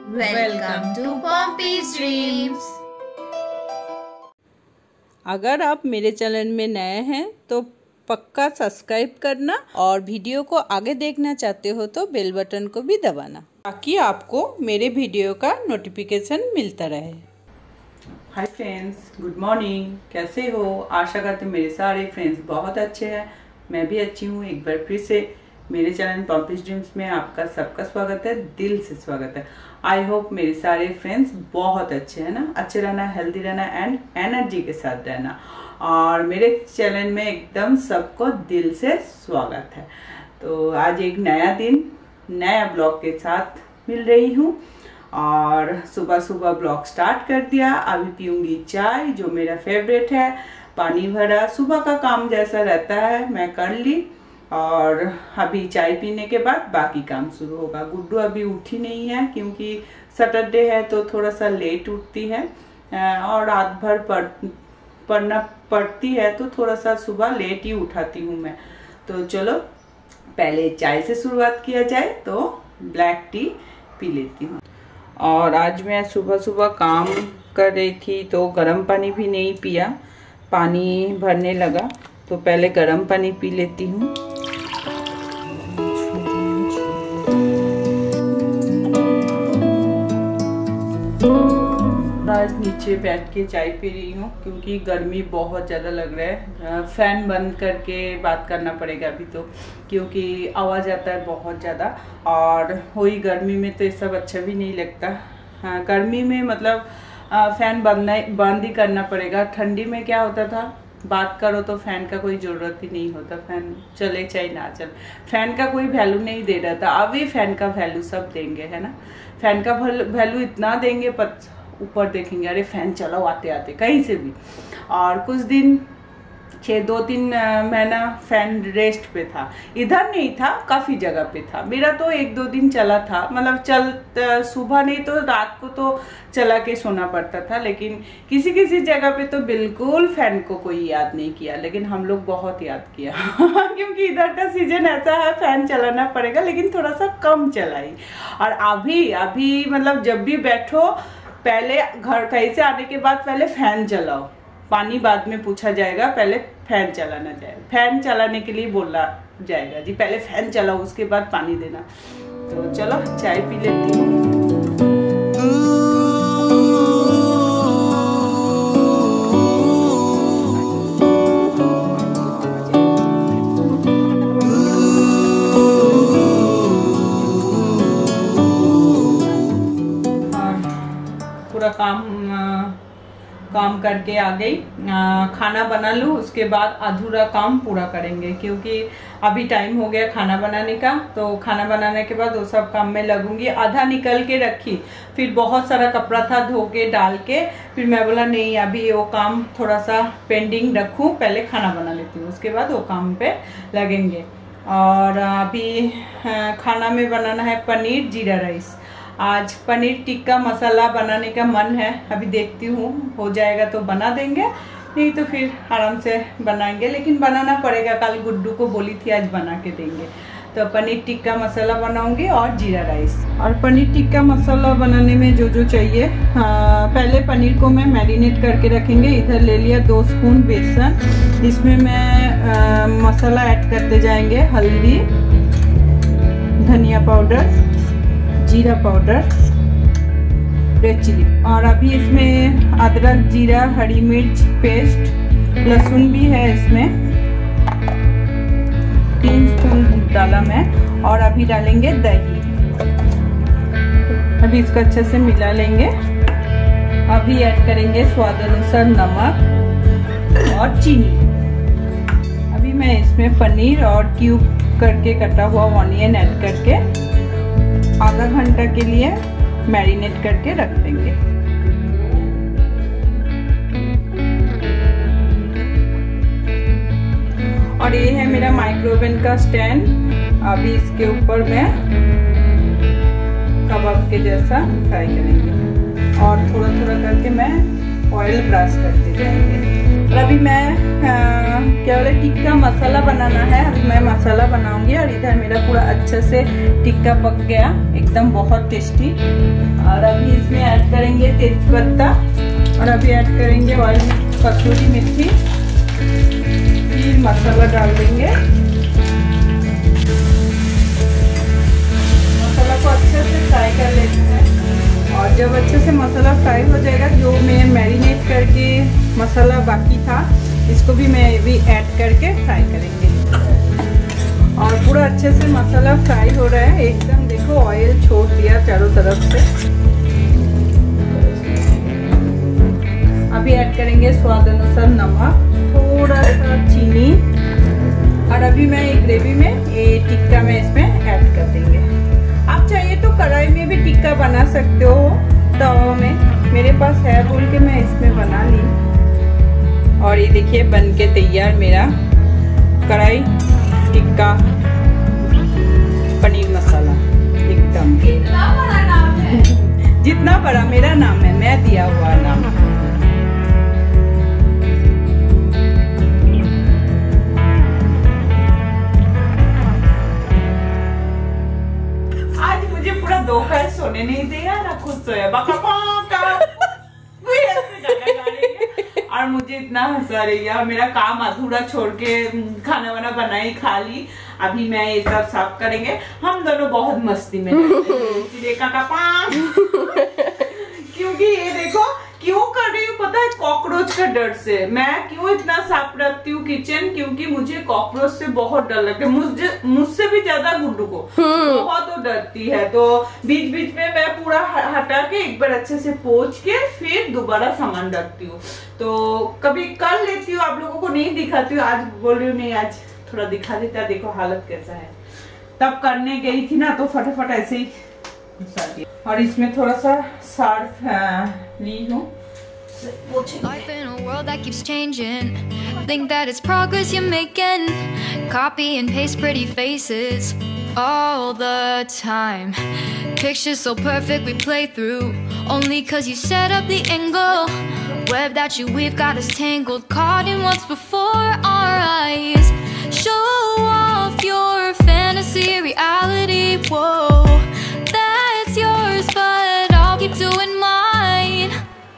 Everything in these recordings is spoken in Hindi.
Welcome to Pompey's Dreams। अगर आप मेरे चैनल में नए हैं तो पक्का सब्सक्राइब करना और वीडियो को आगे देखना चाहते हो तो बेल बटन को भी दबाना ताकि आपको मेरे वीडियो का नोटिफिकेशन मिलता रहे। Hi friends, good morning. कैसे हो? आशा करते हैं मेरे सारे फ्रेंड्स बहुत अच्छे हैं। मैं भी अच्छी हूँ। एक बार फिर से मेरे चैनल पॉम्पीज ड्रीम्स में आपका सबका स्वागत है, दिल से स्वागत है। आई होप मेरे सारे फ्रेंड्स बहुत अच्छे हैं ना, अच्छे रहना, हेल्दी रहना एंड एनर्जी के साथ रहना। और मेरे चैनल में एकदम सबको दिल से स्वागत है। तो आज एक नया दिन नया ब्लॉग के साथ मिल रही हूँ और सुबह सुबह ब्लॉग स्टार्ट कर दिया। अभी पीऊंगी चाय जो मेरा फेवरेट है, पानी भरा, सुबह का काम जैसा रहता है मैं कर ली और अभी चाय पीने के बाद बाकी काम शुरू होगा। गुड्डू अभी उठी नहीं है क्योंकि सैटरडे है तो थोड़ा सा लेट उठती है और रात भर पढ़ना पड़ती है तो थोड़ा सा सुबह लेट ही उठाती हूँ मैं। तो चलो पहले चाय से शुरुआत किया जाए, तो ब्लैक टी पी लेती हूँ। और आज मैं सुबह सुबह काम कर रही थी तो गर्म पानी भी नहीं पिया, पानी भरने लगा तो पहले गर्म पानी पी लेती हूँ। आज नीचे बैठ के चाय पी रही हूँ क्योंकि गर्मी बहुत ज़्यादा लग रहा है। फैन बंद करके बात करना पड़ेगा अभी तो, क्योंकि आवाज़ आता है बहुत ज़्यादा। और वही गर्मी में तो ये सब अच्छा भी नहीं लगता। हाँ, गर्मी में मतलब फैन बंद ही करना पड़ेगा। ठंडी में क्या होता था, बात करो तो फैन का कोई ज़रूरत ही नहीं होता, फैन चले चाहे ना चले, फैन का कोई वैल्यू नहीं दे रहा था। अभी फैन का वैल्यू सब देंगे, है ना। फैन का वैल्यू इतना देंगे, ऊपर देखेंगे अरे फैन चलाओ आते आते कहीं से भी। और कुछ दिन 2-3 महीना फैन रेस्ट पे था, इधर नहीं था, काफ़ी जगह पे था। मेरा तो 1-2 दिन चला था, मतलब सुबह नहीं तो रात को तो चला के सोना पड़ता था। लेकिन किसी किसी जगह पे तो बिल्कुल फैन को कोई याद नहीं किया, लेकिन हम लोग बहुत याद किया क्योंकि इधर का सीजन ऐसा है, फैन चलाना पड़ेगा लेकिन थोड़ा सा कम चलाई। और अभी मतलब जब भी बैठो पहले घर कहीं से आने के बाद पहले फैन चलाओ, पानी बाद में पूछा जाएगा, पहले फैन चलाना जाएगा। फैन चलाने के लिए बोला जाएगा जी, पहले फैन चलाओ उसके बाद पानी देना। तो चलो चाय पी लेती हूँ। पूरा काम करके आ गई, खाना बना लूँ, उसके बाद अधूरा काम पूरा करेंगे क्योंकि अभी टाइम हो गया खाना बनाने का। तो खाना बनाने के बाद वो सब काम में लगूंगी। आधा निकल के रखी, फिर बहुत सारा कपड़ा था धो के डाल के, फिर मैं बोला नहीं अभी वो काम थोड़ा सा पेंडिंग रखूँ, पहले खाना बना लेती हूँ, उसके बाद वो काम पे लगेंगे। और अभी खाना में बनाना है पनीर जीरा राइस। आज पनीर टिक्का मसाला बनाने का मन है, अभी देखती हूँ हो जाएगा तो बना देंगे, नहीं तो फिर आराम से बनाएंगे। लेकिन बनाना पड़ेगा, कल गुड्डू को बोली थी आज बना के देंगे। तो पनीर टिक्का मसाला बनाऊंगी और जीरा राइस। और पनीर टिक्का मसाला बनाने में जो जो चाहिए, पहले पनीर को मैं मैरिनेट करके रखेंगे। इधर ले लिया 2 स्पून बेसन, इसमें मैं मसाला ऐड करते जाएंगे, हल्दी, धनिया पाउडर, जीरा पाउडर, रेड चिली। और अभी इसमें अदरक, जीरा, हरी मिर्च पेस्ट, लहसुन भी है इसमें, 3 स्पून डाला मैं। और अभी डालेंगे दही, अभी इसको अच्छे से मिला लेंगे। अभी ऐड करेंगे स्वाद अनुसार नमक और चीनी। अभी मैं इसमें पनीर और क्यूब करके कटा हुआ ऑनियन ऐड करके आधा घंटा के लिए मैरिनेट करके रख देंगे। और ये है मेरा माइक्रोवेव का स्टैंड। अभी इसके ऊपर मैं कबाब के जैसा फ्राई करेंगे और थोड़ा थोड़ा करके मैं ऑयल ब्रश करते जाएंगे। और अभी मैं क्या बोले टिक्का मसाला बनाना है। अभी मैं मसाला बनाऊंगी और इधर मेरा पूरा अच्छे से टिक्का पक गया, एकदम बहुत टेस्टी। और अभी इसमें ऐड करेंगे तेजपत्ता और अभी ऐड करेंगे ऑयल, कसूरी मेथी, फिर मसाला डाल देंगे। मसाला को अच्छे से फ्राई कर लेते हैं और जब अच्छे से मसाला फ्राई हो जाएगा, जो मैं मैरिनेट करके मसाला बाकी था इसको भी मैं भी ऐड करके फ्राई करेंगे। और पूरा अच्छे से मसाला फ्राई हो रहा है एकदम, देखो ऑयल छोड़ दिया चारों तरफ से। अभी ऐड करेंगे स्वाद अनुसार नमक, थोड़ा सा चीनी और अभी मैं एक ग्रेवी में ये टिक्का में इसमें ऐड कर देंगे। आप चाहिए तो कढ़ाई में भी टिक्का बना सकते हो, तवा में। मेरे पास है बोल के मैं इसमें बना ली। और ये देखिए बन के तैयार मेरा कढ़ाई टिक्का पनीर मसाला, एकदम कितना बड़ा नाम है। जितना बड़ा मेरा नाम है, मैं दिया हुआ नाम। आज मुझे पूरा दोपहर सोने नहीं दिया ना, खुद सोया और मुझे इतना हंसा रही है। मेरा काम अधूरा छोड़ के खाना वाना बनाई खा ली। अभी मैं ये सब साफ करेंगे, हम दोनों बहुत मस्ती में क्योंकि ये देखो क्यों कर रही हूँ पता है, कॉकरोच का डर से। मैं क्यों इतना साफ रखती हूँ किचन, क्योंकि मुझे कॉकरोच से बहुत डर लगता है। मुझसे भी ज्यादा गुड्डू को बहुत डरती है। तो बीच बीच में मैं पूरा हटा के एक बार अच्छे से पोंछ के फिर दोबारा सामान रखती हूँ। तो कभी कर लेती हूँ, आप लोगों को नहीं दिखाती हूँ। आज बोल रही हूँ नहीं, आज थोड़ा दिखा देता। देखो हालत कैसा है। तब करने गई थी ना तो फटाफट ऐसे ही घुसा दिया। और इसमें थोड़ा सा सर्फ ली हूँ। Life in a world that keeps changing. Think that it's progress you're making. Copy and paste pretty faces all the time. Pictures so perfect we play through only cause you set up the angle. Web that you weave got us tangled, caught in what's before our eyes. Show off your fantasy reality. Whoa, that's yours, but I'll keep doing mine.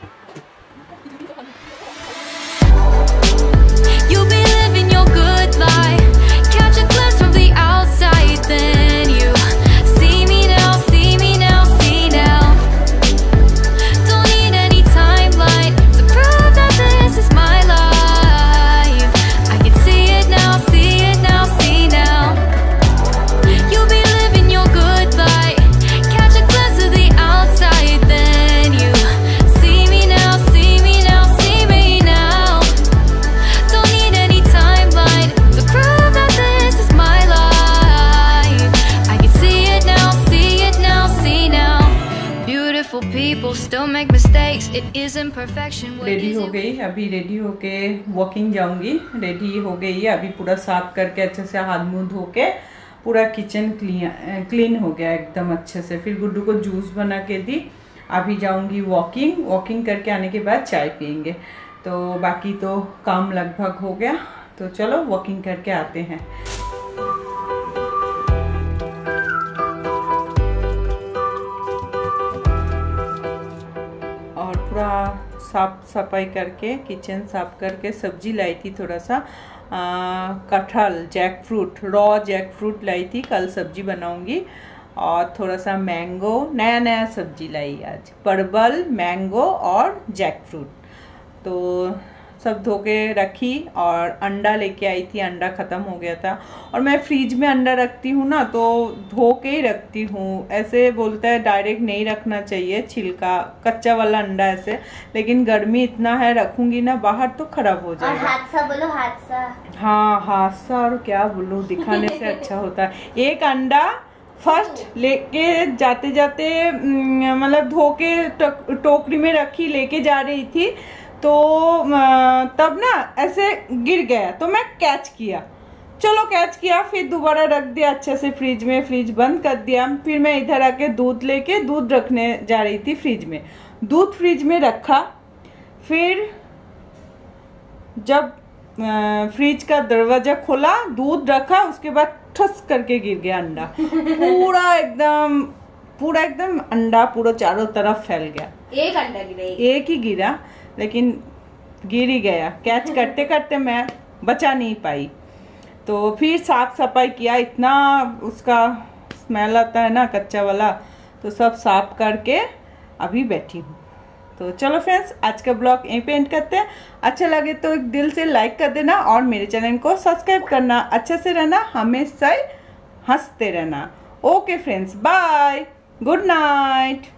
You'll be living your good life. Catch a glimpse from the outside, then you see me now, see me now, see now. Don't need any timeline to prove that this is my life. I can see it now, see it now, see now. You'll be living your good life. Catch a glimpse of the outside, then you see me now, see me now, see me now. Don't need any timeline to prove that this is my life. I can see it now, see it now, see now. Beautiful people still make mistakes. It isn't perfection. What ready is हो it? गई, अभी रेडी होके वॉकिंग जाऊंगी। रेडी हो गई है, अभी पूरा साफ करके अच्छे से हाथ मुंह धो के पूरा किचन क्लीन हो गया एकदम अच्छे से। फिर गुड्डू को जूस बना के दी। अभी जाऊंगी वॉकिंग करके आने के बाद चाय पियेंगे। तो बाकी तो काम लगभग हो गया, तो चलो वॉकिंग करके आते हैं। और पूरा साफ सफाई करके किचन साफ करके सब्जी लाई थी, थोड़ा सा कटहल रॉ जैक फ्रूट लाई थी, कल सब्जी बनाऊंगी। और थोड़ा सा मैंगो, नया सब्जी लाई आज, परवल, मैंगो और जैक फ्रूट। तो सब धो के रखी और अंडा लेके आई थी, अंडा ख़त्म हो गया था। और मैं फ्रिज में अंडा रखती हूँ ना तो धो के ही रखती हूँ। ऐसे बोलता है डायरेक्ट नहीं रखना चाहिए, छिलका कच्चा वाला अंडा ऐसे, लेकिन गर्मी इतना है रखूँगी ना बाहर तो ख़राब हो जाएगा। और हादसा बोलो, हादसा। हाँ हादसा, और क्या बोलूँ, दिखाने से अच्छा होता है। एक अंडा फर्स्ट लेके जाते जाते मतलब धो के टोकरी में रखी, लेके जा रही थी तो तब ना ऐसे गिर गया तो मैं कैच किया, चलो कैच किया, फिर दोबारा रख दिया अच्छे से फ्रिज में, फ्रिज बंद कर दिया। फिर मैं इधर आके दूध लेके दूध रखने जा रही थी फ्रिज में, दूध फ्रिज में रखा, फिर जब फ्रिज का दरवाजा खोला, दूध रखा, उसके बाद ठस करके गिर गया अंडा। पूरा एकदम अंडा पूरा चारों तरफ फैल गया। एक अंडा गिरा, एक ही गिरा, लेकिन गिर ही गया। कैच करते करते मैं बचा नहीं पाई। तो फिर साफ सफाई किया, इतना उसका स्मेल आता है ना कच्चा वाला, तो सब साफ करके अभी बैठी हूँ। तो चलो फ्रेंड्स, आज का ब्लॉग यहीं पे एंड करते हैं। अच्छा लगे तो एक दिल से लाइक कर देना और मेरे चैनल को सब्सक्राइब करना। अच्छे से रहना, हमेशा हंसते रहना। Okay friends, bye, good night.